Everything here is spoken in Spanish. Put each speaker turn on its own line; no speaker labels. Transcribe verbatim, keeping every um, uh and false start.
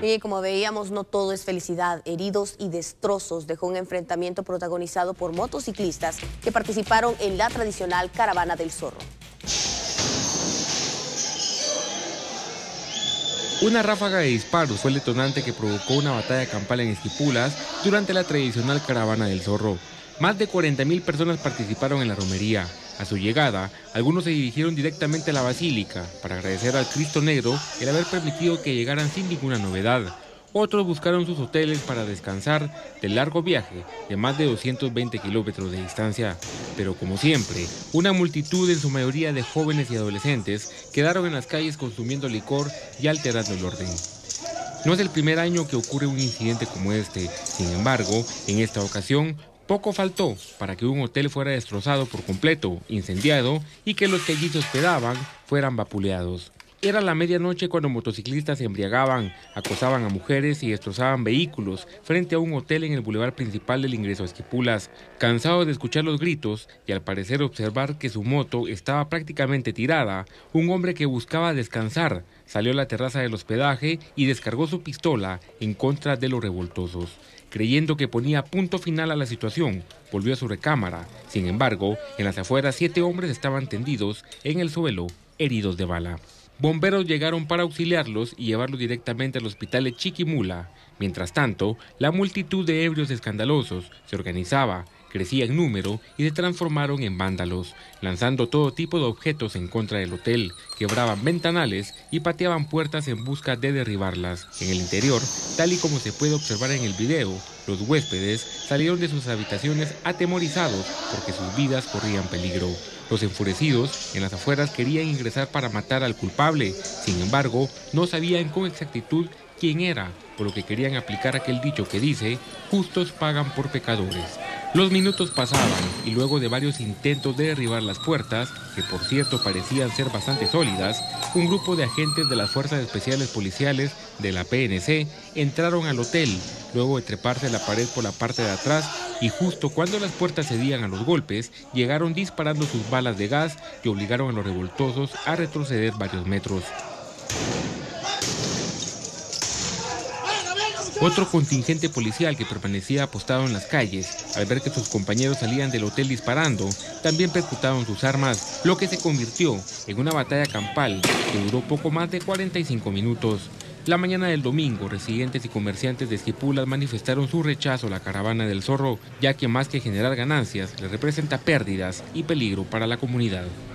Y como veíamos, no todo es felicidad. Heridos y destrozos dejó un enfrentamiento protagonizado por motociclistas que participaron en la tradicional Caravana del Zorro.
Una ráfaga de disparos fue el detonante que provocó una batalla campal en Esquipulas durante la tradicional Caravana del Zorro. Más de cuarenta mil personas participaron en la romería. A su llegada, algunos se dirigieron directamente a la basílica para agradecer al Cristo Negro el haber permitido que llegaran sin ninguna novedad. Otros buscaron sus hoteles para descansar del largo viaje de más de doscientos veinte kilómetros de distancia. Pero como siempre, una multitud, en su mayoría de jóvenes y adolescentes, quedaron en las calles consumiendo licor y alterando el orden. No es el primer año que ocurre un incidente como este. Sin embargo, en esta ocasión, poco faltó para que un hotel fuera destrozado por completo, incendiado, y que los que allí se hospedaban fueran vapuleados. Era la medianoche cuando motociclistas se embriagaban, acosaban a mujeres y destrozaban vehículos frente a un hotel en el bulevar principal del ingreso a Esquipulas. Cansado de escuchar los gritos y al parecer observar que su moto estaba prácticamente tirada, un hombre que buscaba descansar salió a la terraza del hospedaje y descargó su pistola en contra de los revoltosos. Creyendo que ponía punto final a la situación, volvió a su recámara. Sin embargo, en las afueras siete hombres estaban tendidos en el suelo, heridos de bala. Bomberos llegaron para auxiliarlos y llevarlos directamente al hospital de Chiquimula. Mientras tanto, la multitud de ebrios escandalosos se organizaba, crecía en número y se transformaron en vándalos, lanzando todo tipo de objetos en contra del hotel, quebraban ventanales y pateaban puertas en busca de derribarlas. En el interior, tal y como se puede observar en el video, los huéspedes salieron de sus habitaciones atemorizados porque sus vidas corrían peligro. Los enfurecidos en las afueras querían ingresar para matar al culpable, sin embargo, no sabían con exactitud quién era, por lo que querían aplicar aquel dicho que dice, justos pagan por pecadores. Los minutos pasaban y luego de varios intentos de derribar las puertas, que por cierto parecían ser bastante sólidas, un grupo de agentes de las Fuerzas Especiales Policiales de la P N C entraron al hotel, luego de treparse la pared por la parte de atrás y justo cuando las puertas cedían a los golpes, llegaron disparando sus balas de gas que obligaron a los revoltosos a retroceder varios metros. Otro contingente policial que permanecía apostado en las calles, al ver que sus compañeros salían del hotel disparando, también percutaron sus armas, lo que se convirtió en una batalla campal que duró poco más de cuarenta y cinco minutos. La mañana del domingo, residentes y comerciantes de Esquipulas manifestaron su rechazo a la Caravana del Zorro, ya que más que generar ganancias, le representa pérdidas y peligro para la comunidad.